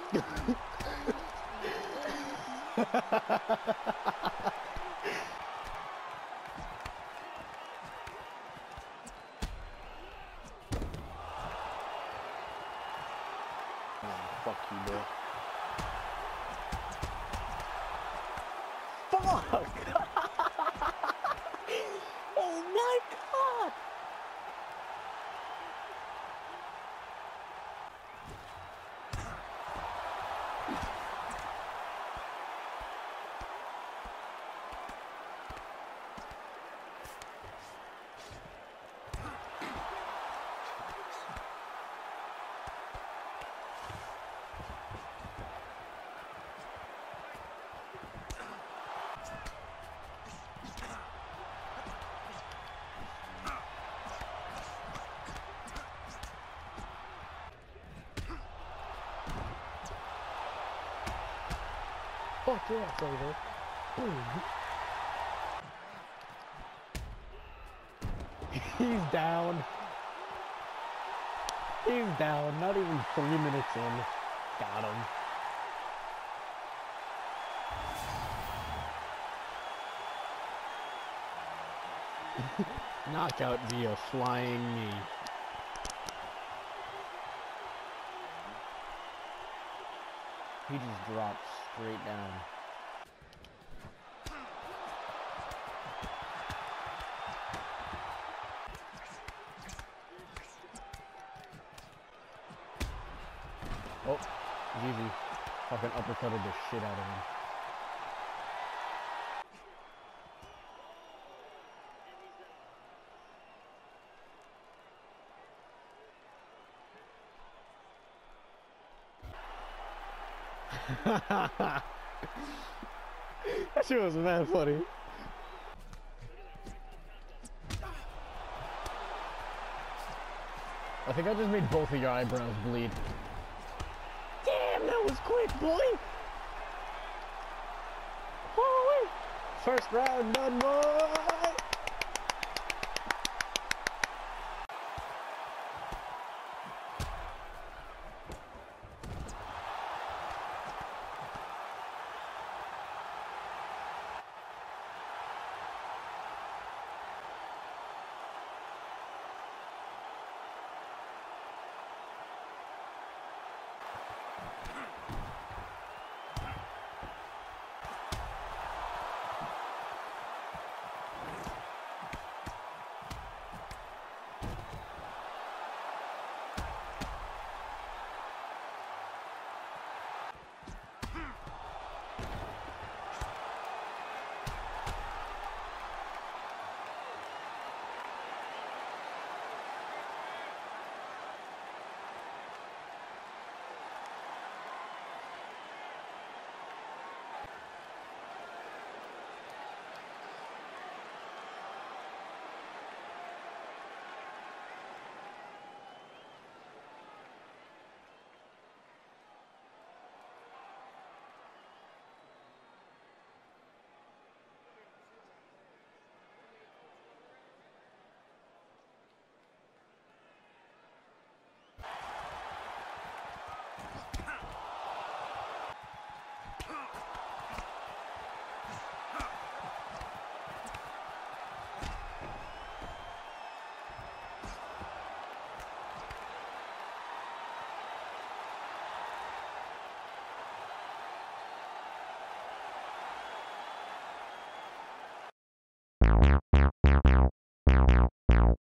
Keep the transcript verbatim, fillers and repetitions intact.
Oh, fuck you, bro. Fuck! Oh my god! Fuck yeah, baby. He's down. He's down. Not even three minutes in. Got him. Knockout via flying knee. He just dropped straight down. Oh, easy. Fucking uppercutted the shit out of him. That shit was mad funny. I think I just made both of your eyebrows bleed. Damn, that was quick, boy! Holy! First round, done, boy!